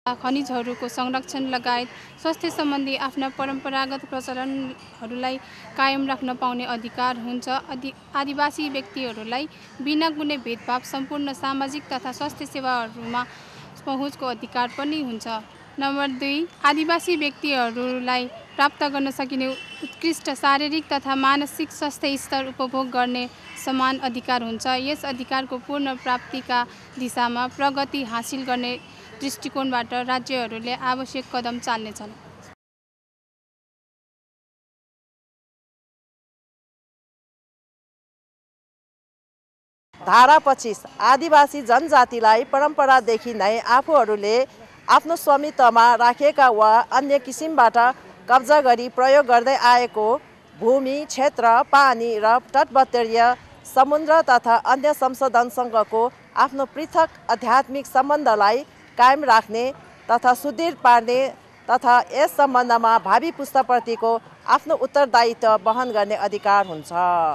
खनिजहरूको संरक्षण लगायत स्वास्थ्य सम्बन्धी आफ्ना परम्परागत प्रचलनहरूलाई कायम राख्न पाउने अधिकार हुन्छ। आदिवासी व्यक्तिहरूलाई बिना कुनै भेदभाव सम्पूर्ण सामाजिक तथा स्वास्थ्य सेवाहरूमा पहुँचको अधिकार पनि हुन्छ। नम्बर 2, आदिवासी व्यक्तिहरूलाई प्राप्त गर्न सकिने उत्कृष्ट शारीरिक तथा मानसिक स्वास्थ्य स्तर उपभोग गर्ने समान अधिकार हुन्छ। यस अधिकारको पूर्ण प्राप्तिका दिशामा प्रगति हासिल गर्ने दृष्टिकोणबाट राज्यहरूले आवश्यक कदम चाल्नेछन्। धारा 25 आदिवासी जनजातिलाई परम्परादेखि नै आफूहरूले आफ्नो स्वामित्वमा राखेका वा अन्य किसिमबाट कब्जा गरी प्रयोग गर्दै आएको भूमि, क्षेत्र, पानी र तटवर्तीय समुद्र तथा अन्य संसाधनसँगको आफ्नो पृथक आध्यात्मिक सम्बन्धलाई कायम राख्ने तथा सुदृढ पार्ने तथा यस सम्बन्धमा भावी पुस्ताप्रतिको आफ्नो उत्तरदायित्व वहन गर्ने अधिकार हुन्छ।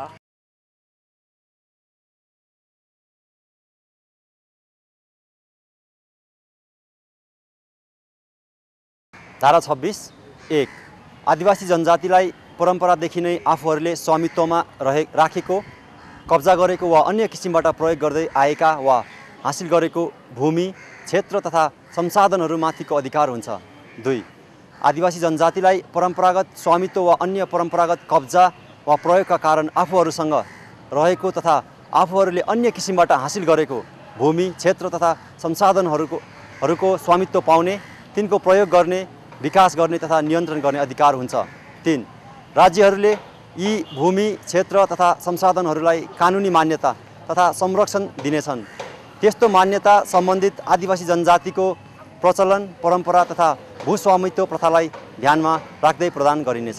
धारा 26 1 आदिवासी जनजातिलाई परम्परादेखि नै आफूहरूले स्वामित्वमा राखेको, कब्जा गरेको वा अन्य किसिमबाट प्रयोग गर्दै आएका वा हासिल गरेको भूमि, क्षेत्र तथा संसाधनहरूमाथिको अधिकार हुन्छ। 2 आदिवासी जनजातिलाई परम्परागत स्वामित्व वा अन्य परम्परागत कब्जा वा प्रयोगका कारण आफूहरूसँग रहेको तथा आफूहरूले अन्य किसिमबाट हासिल गरेको भूमि, क्षेत्र तथा संसाधनहरूको स्वामित्व पाउने, तिनको प्रयोग गर्ने, विकास गर्ने तथा नियन्त्रण गर्ने अधिकार हुन्छ। 3 राज्यहरूले यी भूमि, क्षेत्र तथा संसाधनहरूलाई कानुनी मान्यता तथा संरक्षण दिनेछन्। त्यस्तो मान्यता सम्बन्धित आदिवासी जनजातिको प्रचलन, परम्परा तथा भूस्वामित्व प्रथालाई ध्यानमा राख्दै प्रदान गरिनेछ।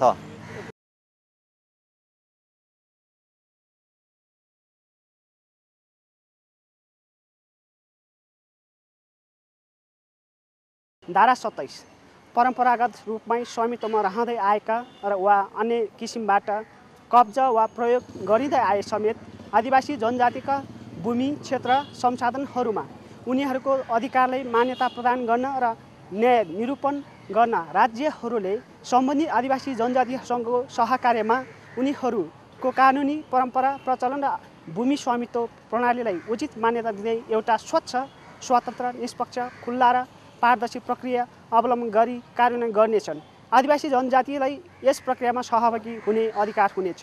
धारा 27 परम्परागत रूपमै स्वामित्वमा रहँदै आएका वा अन्य किसिमबाट कब्जा वा प्रयोग गरिँदै आए समेत आदिवासी जनजातिका भूमि, क्षेत्र, संसाधनहरूमा उनीहरूको अधिकारलाई मान्यता प्रदान गर्न र न्याय निरूपण गर्न राज्यहरूले सम्बन्धित आदिवासी जनजातिसँगको सहकार्यमा उनीहरूको कानुनी परम्परा, प्रचलन र भूमि स्वामित्व प्रणालीलाई उचित मान्यता दिँदै एउटा स्वच्छ, स्वतन्त्र, निष्पक्ष, खुल्ला र पारदर्शी प्रक्रिया अवलम्बन गरी कार्यान्वयन गर्नेछन्। आदिवासी जनजातिलाई यस प्रक्रियामा सहभागी हुने अधिकार हुनेछ।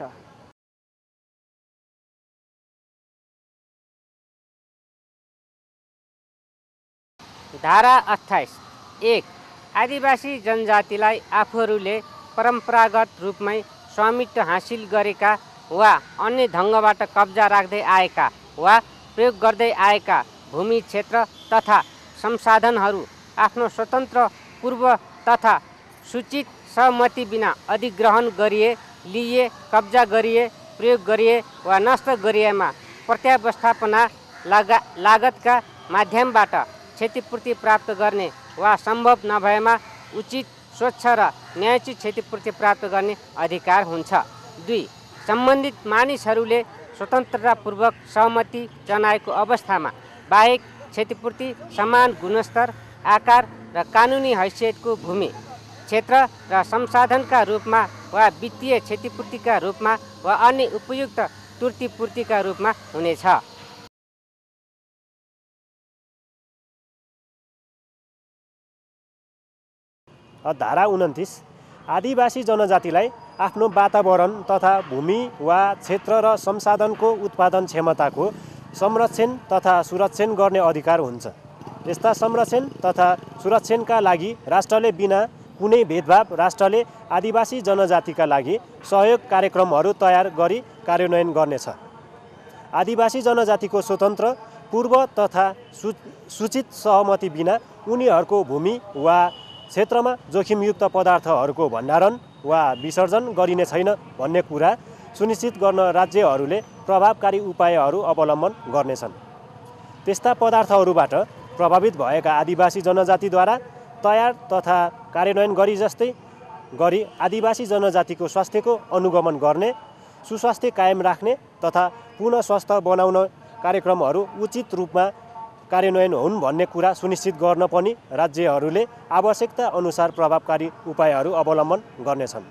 धारा 28 1 आदिवासी जनजातिलाई आफूहरूले परम्परागत रूपमै स्वामित्व हासिल गरेका वा अन्य ढङ्गबाट कब्जा राख्दै आएका वा प्रयोग गर्दै आएका भूमि, क्षेत्र तथा संसाधनहरू आफ्नो स्वतन्त्र, पूर्व तथा सूचित सहमति बिना अधिग्रहण गरिए, लिए, कब्जा गरिए, प्रयोग गरिए वा नष्ट गरिएमा प्रत्यावस्थापना लागतका माध्यमबाट क्षतिपूर्ति प्राप्त गर्ने वा सम्भव नभएमा उचित, स्वच्छ र न्यायोचित क्षतिपूर्ति प्राप्त गर्ने अधिकार हुन्छ। 2 सम्बन्धित मानिसहरूले स्वतन्त्रतापूर्वक सहमति जनाएको अवस्थामा बाहेक क्षतिपूर्ति समान गुणस्तर, आकार र कानुनी हैसियतको भूमि, क्षेत्र र संसाधनका रूपमा वा वित्तीय क्षतिपूर्तिका रूपमा वा अन्य उपयुक्त त्रुटिपूर्तिका रूपमा हुनेछ। धारा 29 आदिवासी जनजातिलाई आफ्नो वातावरण तथा भूमि वा क्षेत्र र संसाधनको उत्पादन क्षमताको संरक्षण तथा सुरक्षण गर्ने अधिकार हुन्छ। यस्ता संरक्षण तथा सुरक्षणका लागि राष्ट्रले बिना कुनै भेदभाव राष्ट्रले आदिवासी जनजातिका लागि सहयोग कार्यक्रमहरू तयार गरी कार्यान्वयन गर्नेछ। आदिवासी जनजातिको स्वतन्त्र, पूर्व तथा सूचित सहमति बिना उनीहरूको भूमि वा क्षेत्रमा जोखिमयुक्त पदार्थहरूको भण्डारण वा विसर्जन गरिने छैन भन्ने कुरा सुनिश्चित गर्न राज्यहरूले प्रभावकारी उपायहरू अवलम्बन गर्नेछन्। त्यस्ता पदार्थहरूबाट प्रभावित भएका आदिवासी जनजातिद्वारा तयार तथा कार्यान्वयन गरी जस्तै गरी आदिवासी जनजातिको स्वास्थ्यको अनुगमन गर्ने, सुस्वास्थ्य कायम राख्ने तथा पुनः स्वस्थ बनाउन कार्यक्रमहरू उचित रूपमा कार्यान्वयन हुन् भन्ने कुरा सुनिश्चित गर्न पनि राज्यहरूले आवश्यकता अनुसार प्रभावकारी उपायहरू अवलम्बन गर्नेछन्।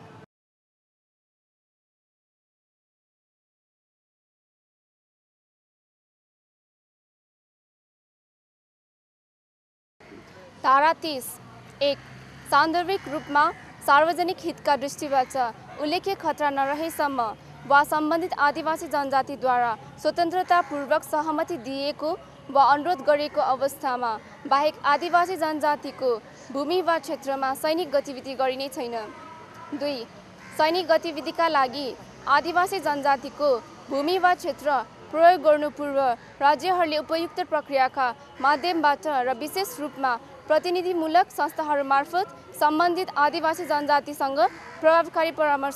धारा 30(1) सान्दर्भिक रूपमा सार्वजनिक हितका दृष्टिबाट उल्लेख्य खतरा नरहेसम्म वा सम्बन्धित आदिवासी जनजातिद्वारा स्वतन्त्रतापूर्वक सहमति दिएको वा अनुरोध गरेको अवस्थामा बाहेक आदिवासी जनजातिको भूमि वा क्षेत्रमा सैनिक गतिविधि गरिने छैन। 2. सैनिक गतिविधिका लागि आदिवासी जनजातिको भूमि वा क्षेत्र प्रयोग गर्नु पूर्व राज्यहरूले उपयुक्त प्रक्रियाका माध्यमबाट र विशेष रूपमा प्रतिनिधिमूलक संस्थाहरू मार्फत सम्बन्धित आदिवासी जनजातिसँग प्रभावकारी परामर्श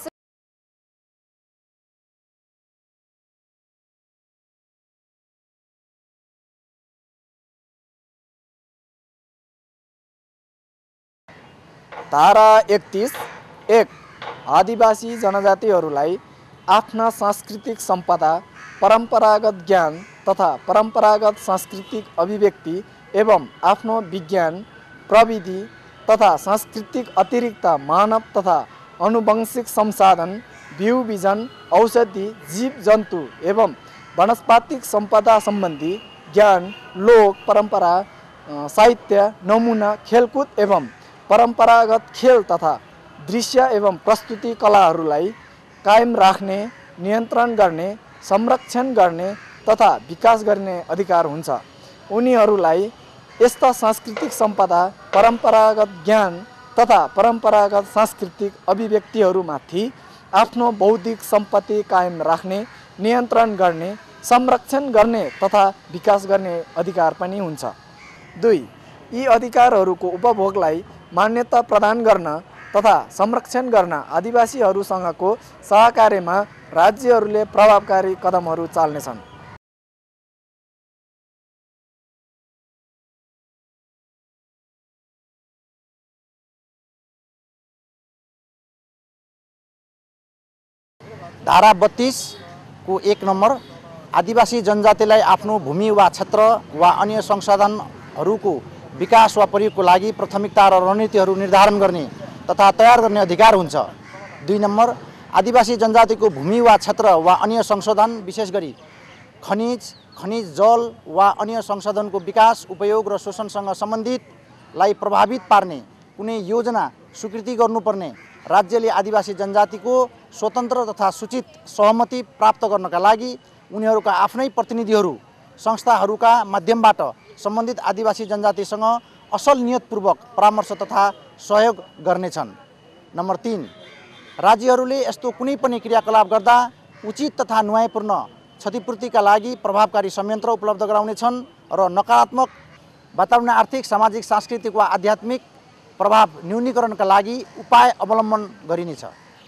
धारा 31(1) आदिवासी जनजातिहरूलाई आफ्ना सांस्कृतिक सम्पदा, परम्परागत ज्ञान तथा परम्परागत सांस्कृतिक अभिव्यक्ति एवं आफ्नो विज्ञान, प्रविधि तथा सांस्कृतिक अतिरिक्त मानव तथा आनुवंशिक संसाधन, बिउ बिजन, औषधि, जीव जन्तु एवं वनस्पतिक सम्पदा सम्बन्धी ज्ञान, लोक परम्परा, साहित्य, नमुना, खेलकुद एवं परम्परागत खेल तथा दृश्य एवं प्रस्तुति कलाहरूलाई कायम राख्ने, नियन्त्रण गर्ने, संरक्षण गर्ने तथा विकास गर्ने अधिकार हुन्छ। उनीहरूलाई यस्ता सांस्कृतिक सम्पदा, परम्परागत ज्ञान तथा परम्परागत सांस्कृतिक अभिव्यक्तिहरूमाथि आफ्नो बौद्धिक सम्पत्ति कायम राख्ने, नियन्त्रण गर्ने, संरक्षण गर्ने तथा विकास गर्ने अधिकार पनि हुन्छ। 2. यी अधिकारहरूको उपभोगलाई मान्यता प्रदान गर्न तथा संरक्षण गर्न आदिवासीहरूसँगको सहकार्यमा राज्यहरूले प्रभावकारी कदमहरू चाल्नेछन्। धारा 32 को 1 नम्बर आदिवासी जनजातिलाई आफ्नो भूमि वा क्षेत्र वा अन्य संसाधनहरूको विकास वा प्रयोगको लागि प्राथमिकता र रणनीतिहरू निर्धारण गर्ने तथा तयार गर्ने अधिकार हुन्छ। 2 नम्बर आदिवासी जनजातिको भूमि वा क्षेत्र वा अन्य संशोधन, विशेष गरी खनिज जल वा अन्य संसाधनको विकास, उपयोग र शोषणसँग सम्बन्धितलाई प्रभावित पार्ने कुनै योजना स्वीकृति गर्नुपर्ने राज्यले आदिवासी जनजातिको स्वतन्त्र तथा सूचित सहमति प्राप्त गर्नका लागि उनीहरूका आफ्नै प्रतिनिधिहरू, संस्थाहरूका माध्यमबाट सम्बन्धित आदिवासी जनजातिसँग असल नियतपूर्वक परामर्श तथा सहयोग गर्नेछन्। नम्बर 3 राज्यहरूले यस्तो कुनै पनि क्रियाकलाप गर्दा उचित तथा न्यायपूर्ण क्षतिपूर्तिका लागि प्रभावकारी संयन्त्र उपलब्ध गराउनेछन् र नकारात्मक वातावरण, आर्थिक, सामाजिक, सांस्कृतिक वा आध्यात्मिक प्रभाव न्यूनीकरणका लागि उपाय अवलम्बन गरिनेछ।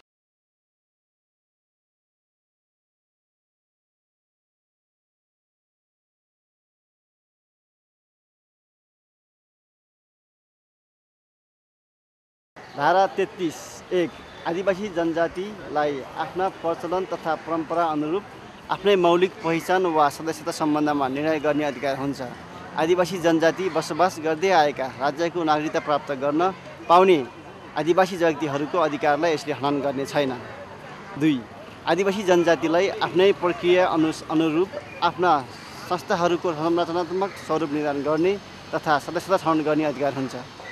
धारा 33(1) आदिवासी जनजातिलाई आफ्ना प्रचलन तथा परम्परा अनुरूप आफ्नै मौलिक पहिचान वा सदस्यता सम्बन्धमा निर्णय गर्ने अधिकार हुन्छ। आदिवासी जनजाति बसोबास गर्दै आएका राज्यको नागरिकता प्राप्त गर्न पाउने आदिवासी व्यक्तिहरूको अधिकारलाई यसले हनन गर्ने छैन। 2 आदिवासी जनजातिलाई आफ्नै प्रक्रिया अनुरूप आफ्ना संस्थाहरूको संरचनात्मक स्वरूप निर्धारण गर्ने तथा सदस्यता छनौट गर्ने अधिकार हुन्छ।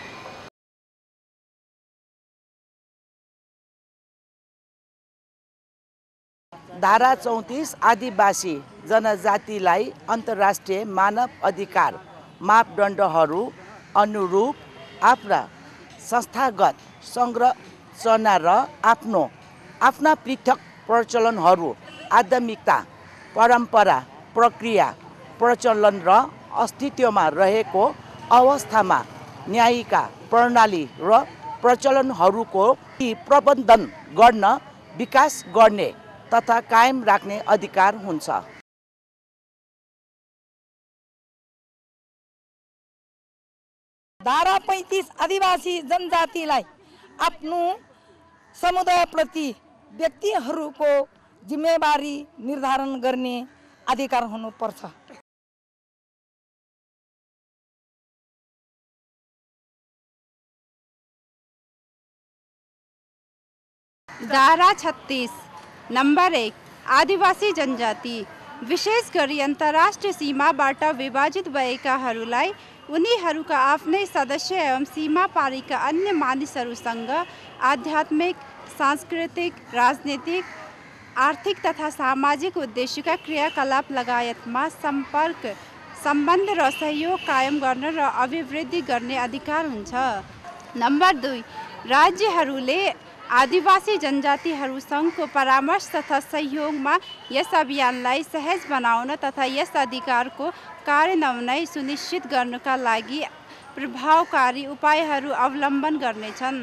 धारा 34 आदिवासी जनजातिलाई अन्तर्राष्ट्रिय मानव अधिकार मापदण्डहरू अनुरूप आफ्ना संस्थागत संरचना र आफ्ना पृथक प्रचलनहरू, आध्यात्मिकता, परम्परा, प्रक्रिया, प्रचलन र अस्तित्वमा रहेको अवस्थामा न्यायिक प्रणाली र प्रचलनहरूको प्रबन्धन गर्न, विकास गर्ने तथा कायम राख्ने अधिकार हुन्छ। धारा 35 आदिवासी जनजातिलाई आफ्नो समुदायप्रति व्यक्तिहरूको जिम्मेवारी निर्धारण गर्ने अधिकार हुनुपर्छ। धारा 36 नम्बर 1 आदिवासी जनजाति विशेष गरी अन्तर्राष्ट्रिय सीमाबाट विभाजित भएकाहरूलाई उनीहरूका आफ्नै सदस्य एवं सीमा पारीका अन्य मानिसहरूसँग आध्यात्मिक, सांस्कृतिक, राजनीतिक, आर्थिक तथा सामाजिक उद्देश्यका क्रियाकलाप लगायतमा सम्पर्क, सम्बन्ध र सहयोग कायम गर्न र अभिवृद्धि गर्ने अधिकार हुन्छ। नम्बर 2 राज्यहरूले आदिवासी जनजातिहरू सङ्घको परामर्श तथा सहयोगमा यस अभियानलाई सहज बनाउन तथा यस अधिकारको कार्यान्वयन सुनिश्चित गर्नका लागि प्रभावकारी उपायहरू अवलम्बन गर्नेछन्।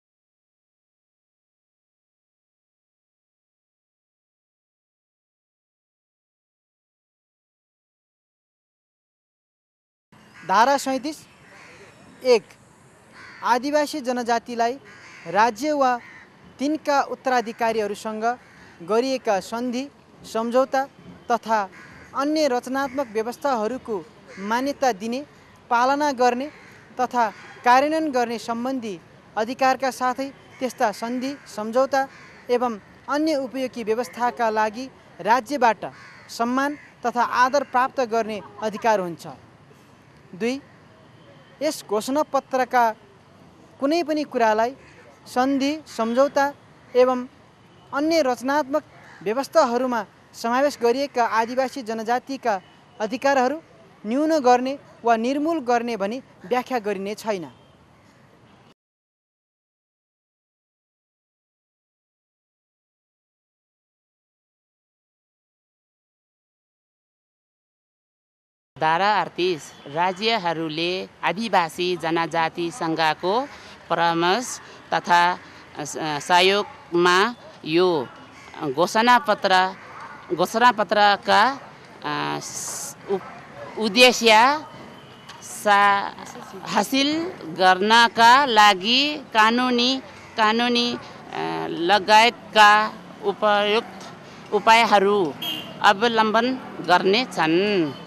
धारा 37 1 आदिवासी जनजातिलाई राज्य वा तिनका उत्तराधिकारीहरूसँग गरिएका सन्धि, सम्झौता तथा अन्य रचनात्मक व्यवस्थाहरूको मान्यता दिने, पालना गर्ने तथा कार्यान्वयन गर्ने सम्बन्धी अधिकारका साथै त्यस्ता सन्धि, सम्झौता एवं अन्य उपयोगी व्यवस्थाका लागि राज्यबाट सम्मान तथा आदर प्राप्त गर्ने अधिकार हुन्छ। 2 यस घोषणापत्रका कुनै पनि कुरालाई सन्धि, सम्झौता एवं अन्य रचनात्मक व्यवस्थाहरूमा समावेश गरिएका आदिवासी जनजातिका अधिकारहरू न्यून गर्ने वा निर्मूल गर्ने भनी व्याख्या गरिने छैन। धारा 38 राज्यहरूले आदिवासी जनजाति सङ्घको परामर्श तथा सहयोगमा यो घोषणापत्रका उद्देश्य हासिल गर्नका लागि कानुनी लगायतका उपयुक्त उपायहरू अवलम्बन गर्नेछन्।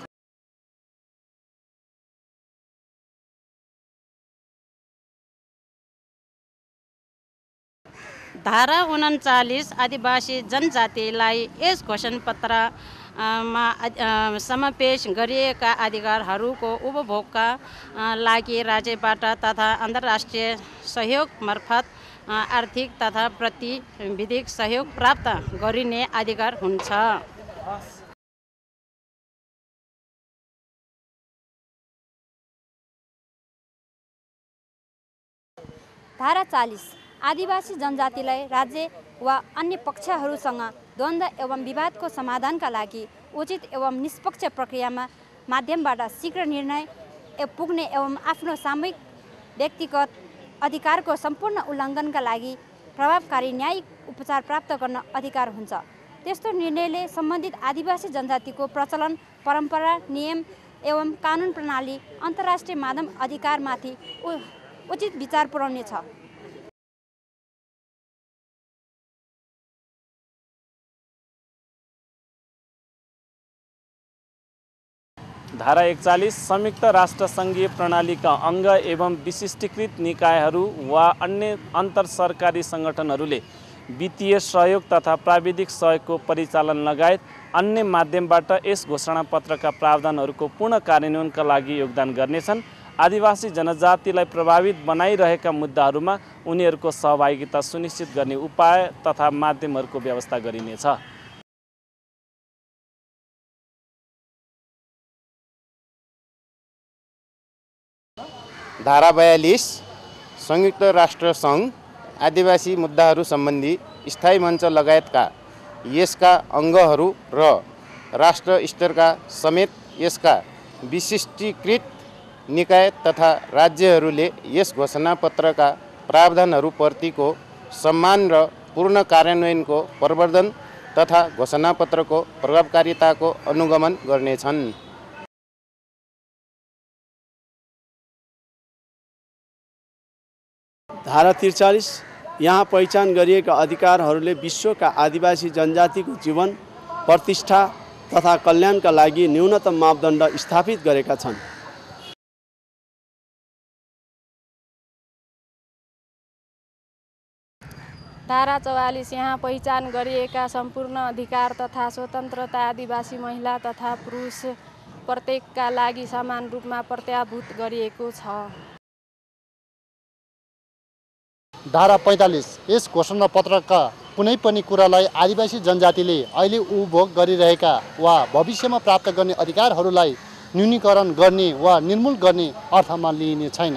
धारा 39 आदिवासी जनजातिलाई यस घोषणापत्रमा समावेश गरिएका अधिकारहरूको उपभोगका लागि राज्यबाट तथा अन्तर्राष्ट्रिय सहयोग मार्फत आर्थिक तथा प्राविधिक सहयोग प्राप्त गरिने अधिकार हुन्छ। धारा 40 आदिवासी जनजातिलाई राज्य वा अन्य पक्षहरूसँग द्वन्द्व एवं विवादको समाधानका लागि उचित एवं निष्पक्ष प्रक्रियामा माध्यमबाट शीघ्र निर्णय पुग्ने एवं आफ्नो सामूहिक व्यक्तिगत अधिकारको सम्पूर्ण उल्लङ्घनका लागि प्रभावकारी न्यायिक उपचार प्राप्त गर्न अधिकार हुन्छ। त्यस्तो निर्णयले सम्बन्धित आदिवासी जनजातिको प्रचलन, परम्परा, नियम एवं कानुन प्रणाली, अन्तर्राष्ट्रिय मानव अधिकारमाथि उचित विचार पुर्याउनेछ। धारा 41 संयुक्त राष्ट्र सङ्घीय प्रणालीका अङ्ग एवं विशिष्टीकृत निकायहरू वा अन्य अन्तर सरकारी सङ्गठनहरूले वित्तीय सहयोग तथा प्राविधिक सहयोगको परिचालन लगायत अन्य माध्यमबाट यस घोषणापत्रका प्रावधानहरूको पूर्ण कार्यान्वयनका लागि योगदान गर्नेछन्। आदिवासी जनजातिलाई प्रभावित बनाइरहेका मुद्दाहरूमा उनीहरूको सहभागिता सुनिश्चित गर्ने उपाय तथा माध्यमहरूको व्यवस्था गरिनेछ। धारा 42 संयुक्त राष्ट्र सङ्घ आदिवासी मुद्दाहरू सम्बन्धी स्थायी मञ्च लगायतका यसका अङ्गहरू र राष्ट्र स्तरका समेत यसका विशिष्टीकृत निकाय तथा राज्यहरूले यस घोषणापत्रका प्रावधानहरूप्रतिको सम्मान र पूर्ण कार्यान्वयनको प्रवर्धन तथा घोषणापत्रको प्रभावकारिताको अनुगमन गर्नेछन्। धारा 43 यहाँ पहिचान गरिएका अधिकारहरूले विश्वका आदिवासी जनजातिको जीवन, प्रतिष्ठा तथा कल्याणका लागि न्यूनतम मापदण्ड स्थापित गरेका छन्। धारा 44 यहाँ पहिचान गरिएका सम्पूर्ण अधिकार तथा स्वतन्त्रता आदिवासी महिला तथा पुरुष प्रत्येकका लागि समान रूपमा प्रत्याभूत गरिएको छ। धारा 45 यस घोषणापत्रका कुनै पनि कुरालाई आदिवासी जनजातिले अहिले उपभोग गरिरहेका वा भविष्यमा प्राप्त गर्ने अधिकारहरूलाई न्यूनीकरण गर्ने वा निर्मूल गर्ने अर्थमा लिइने छैन।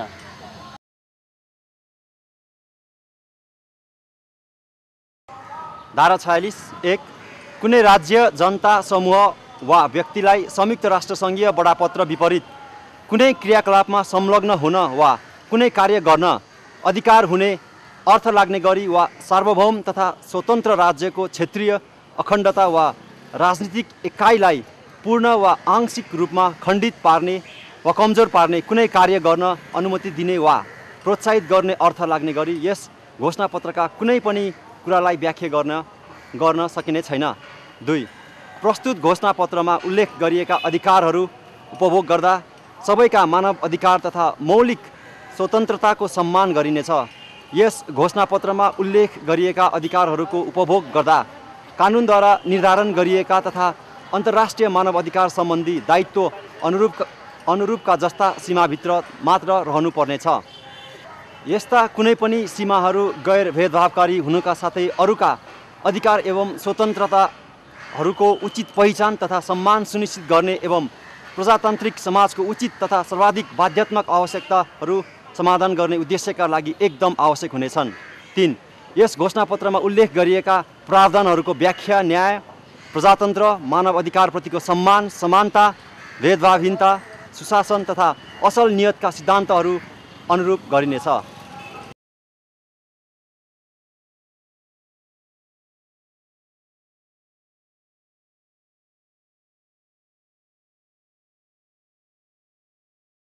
धारा 46 1 कुनै राज्य जनता समूह वा व्यक्तिलाई संयुक्त राष्ट्र सङ्घीय बडापत्र विपरीत कुनै क्रियाकलापमा संलग्न हुन वा कुनै कार्य गर्न अधिकार हुने अर्थ लाग्ने गरी वा सार्वभौम तथा स्वतन्त्र राज्यको क्षेत्रीय अखण्डता वा राजनीतिक एकाइलाई पूर्ण वा आंशिक रूपमा खण्डित पार्ने वा कमजोर पार्ने कुनै कार्य गर्न अनुमति दिने वा प्रोत्साहित गर्ने अर्थ लाग्ने गरी यस घोषणापत्रका कुनै पनि कुरालाई व्याख्या गर्न सकिने छैन। 2 प्रस्तुत घोषणापत्रमा उल्लेख गरिएका अधिकारहरू उपभोग गर्दा सबैका मानव अधिकार तथा मौलिक स्वतन्त्रताको सम्मान गरिनेछ। यस घोषणापत्रमा उल्लेख गरिएका अधिकारहरूको उपभोग गर्दा कानुनद्वारा निर्धारण गरिएका तथा अन्तर्राष्ट्रिय मानव अधिकार सम्बन्धी दायित्व अनुरूपका जस्ता सीमाभित्र मात्र रहनुपर्नेछ। यस्ता कुनै पनि सीमाहरू गैर भेदभावकारी हुनुका साथै अरूका अधिकार एवं स्वतन्त्रताहरूको उचित पहिचान तथा सम्मान सुनिश्चित गर्ने एवं प्रजातान्त्रिक समाजको उचित तथा सर्वाधिक बाध्यात्मक आवश्यकताहरू समाधान गर्ने उद्देश्यका लागि एकदम आवश्यक हुनेछन्। 3 यस घोषणापत्रमा उल्लेख गरिएका प्रावधानहरूको व्याख्या न्याय, प्रजातन्त्र, मानव अधिकारप्रतिको सम्मान, समानता, भेदभावहीनता, सुशासन तथा असल नियतका सिद्धान्तहरू अनुरूप गरिनेछ।